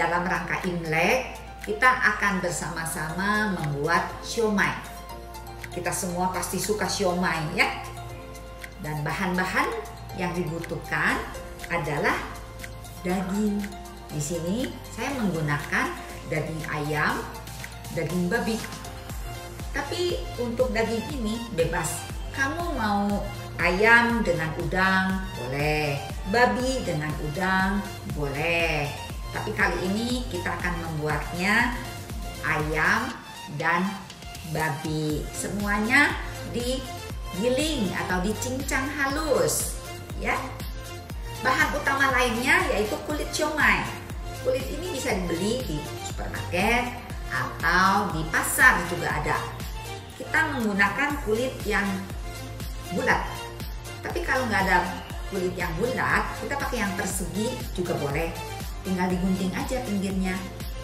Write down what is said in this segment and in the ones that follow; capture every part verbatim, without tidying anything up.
dalam rangka Imlek kita akan bersama-sama membuat siomay. Kita semua pasti suka siomay ya. Dan bahan-bahan yang dibutuhkan adalah daging. Di sini saya menggunakan daging ayam, daging babi. Tapi untuk daging ini bebas. Kamu mau ayam dengan udang boleh, babi dengan udang boleh. Tapi kali ini kita akan membuatnya ayam dan babi. Semuanya digiling atau dicincang halus ya. Bahan utama lainnya yaitu kulit siomay. Kulit ini bisa dibeli di supermarket atau di pasar juga ada. Kita menggunakan kulit yang bulat. Tapi kalau nggak ada kulit yang bulat, kita pakai yang persegi juga boleh. Tinggal digunting aja pinggirnya.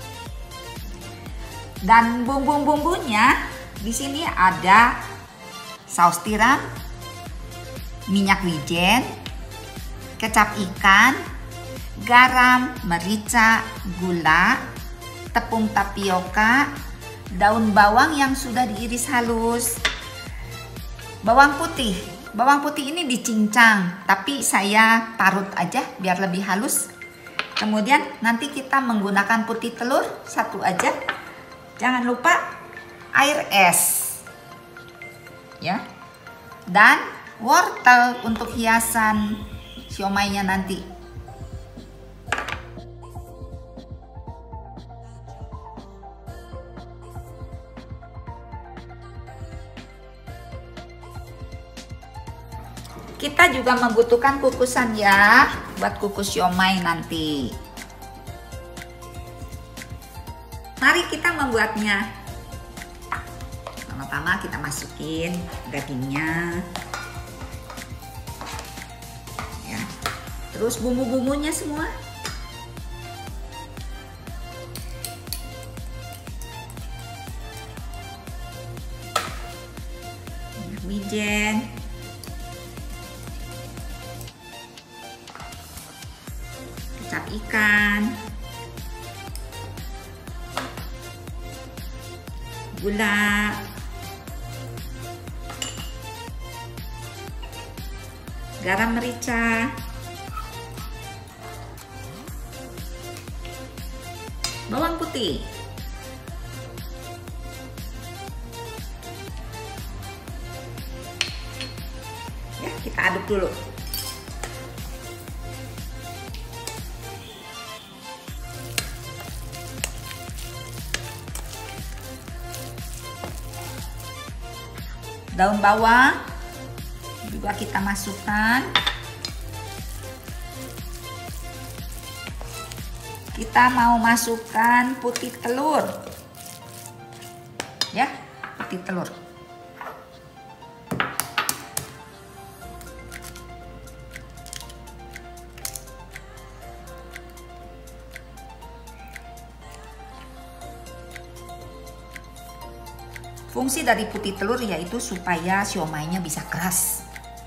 Dan bumbu-bumbunya di sini ada saus tiram, minyak wijen, kecap ikan, garam, merica, gula, tepung tapioka, daun bawang yang sudah diiris halus, bawang putih. Bawang putih ini dicincang, tapi saya parut aja biar lebih halus. Kemudian nanti kita menggunakan putih telur satu aja. Jangan lupa air es. Ya. Dan wortel untuk hiasan siomaynya nanti. Kita juga membutuhkan kukusan ya, buat kukus siomay nanti. Mari kita membuatnya. Pertama-tama kita masukin dagingnya. Ya. Terus bumbu-bumbunya semua. Minyak wijen. Kecap ikan, gula, garam merica, bawang putih, ya kita aduk dulu. Daun bawang juga kita masukkan. Kita mau masukkan putih telur. Ya, putih telur. Fungsi dari putih telur yaitu supaya siomaynya bisa keras.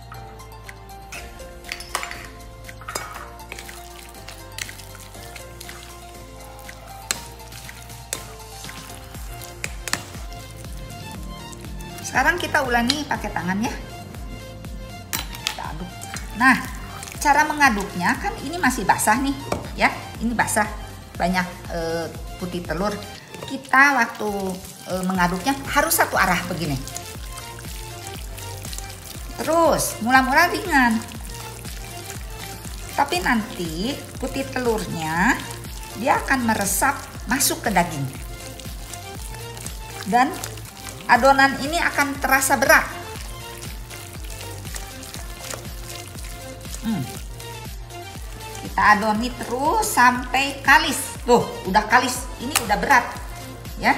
Sekarang kita ulangi pakai tangan ya. Kita aduk. Nah, cara mengaduknya kan ini masih basah nih, ya. Ini basah, banyak e, putih telur. Kita waktu e, mengaduknya harus satu arah begini. Terus mula-mula ringan, tapi nanti putih telurnya dia akan meresap masuk ke daging dan adonan ini akan terasa berat. Hmm. Kita adoni terus sampai kalis. Tuh, udah kalis. Ini udah berat, ya.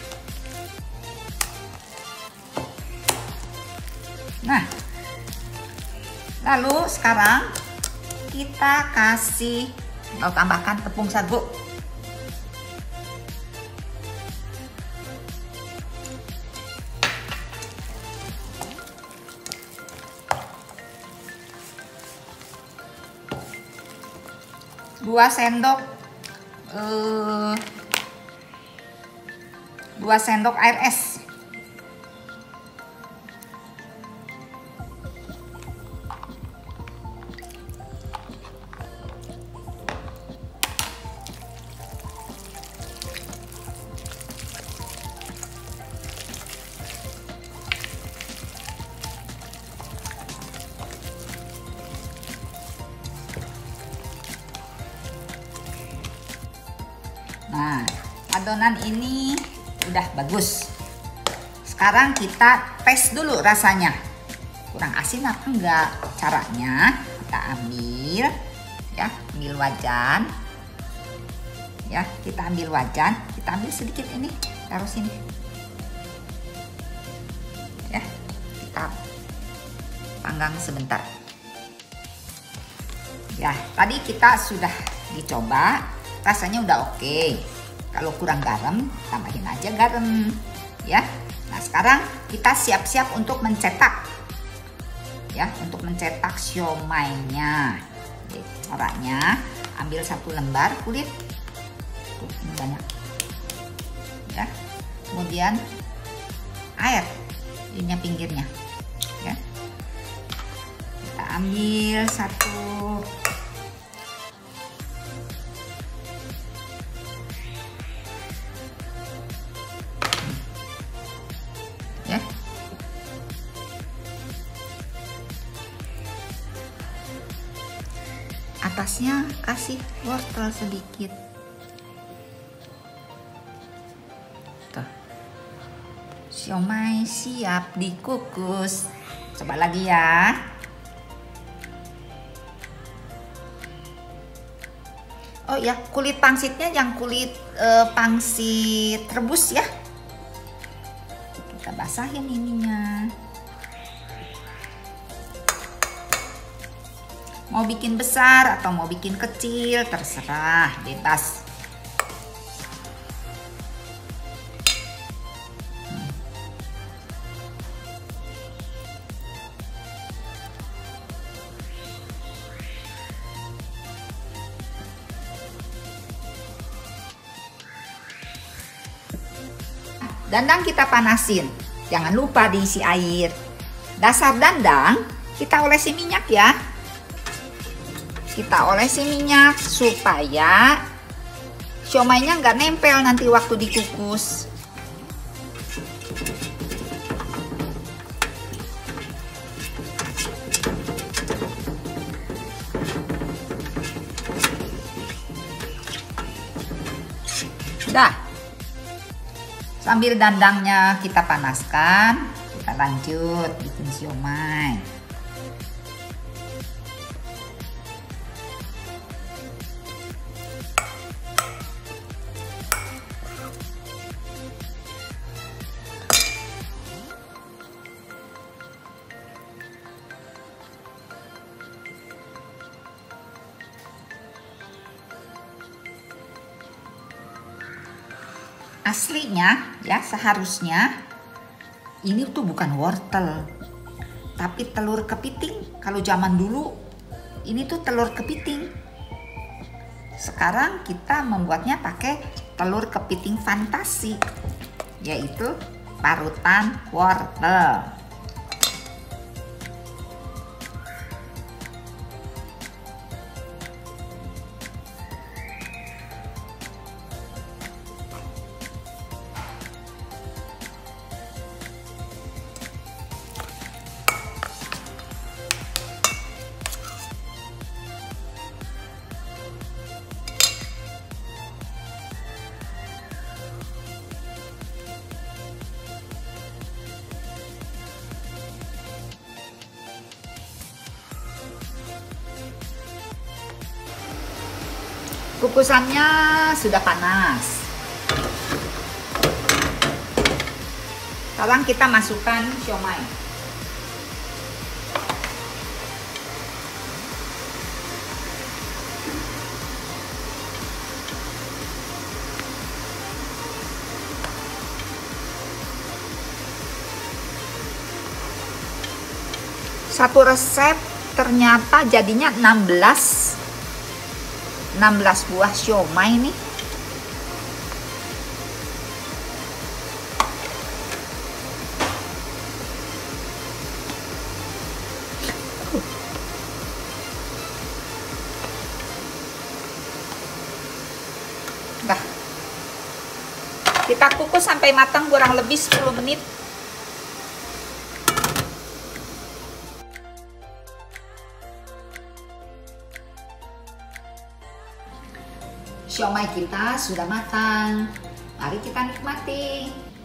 Nah, lalu sekarang kita kasih atau tambahkan tepung sagu. Dua sendok uh, dua sendok air es. Nah, adonan ini udah bagus. Sekarang kita tes dulu rasanya. Kurang asin apa enggak? Caranya kita ambil ya, ambil wajan. Ya, kita ambil wajan, kita ambil sedikit ini, taruh sini. Ya, kita panggang sebentar. Ya, tadi kita sudah dicoba. Rasanya udah oke. Kalau kurang garam, tambahin aja garam, ya. Nah, sekarang kita siap-siap untuk mencetak, ya, untuk mencetak siomainya. Oke, caranya ambil satu lembar kulit, tuh, ini banyak, ya. Kemudian air, ini pinggirnya, ya. Kita ambil satu. Atasnya kasih wortel sedikit. Tuh. Siomay siap dikukus. Coba lagi ya. Oh ya, kulit pangsitnya yang kulit eh, pangsit rebus ya. Kita basahin ininya. Mau bikin besar atau mau bikin kecil, terserah, bebas. Hmm. Dandang kita panasin, jangan lupa diisi air. Dasar dandang kita olesi minyak ya. Kita olesi minyak supaya siomainya nggak nempel nanti waktu dikukus. Dah. Sambil dandangnya kita panaskan, kita lanjut bikin siomay. Aslinya ya, seharusnya ini tuh bukan wortel tapi telur kepiting. Kalau zaman dulu ini tuh telur kepiting. Sekarang kita membuatnya pakai telur kepiting fantasi, yaitu parutan wortel. Kukusannya sudah panas. Sekarang kita masukkan siomay. Satu resep ternyata jadinya enam belas buah siomay nih. Kita kukus sampai matang kurang lebih sepuluh menit. Siomay kita sudah matang. Mari kita nikmati.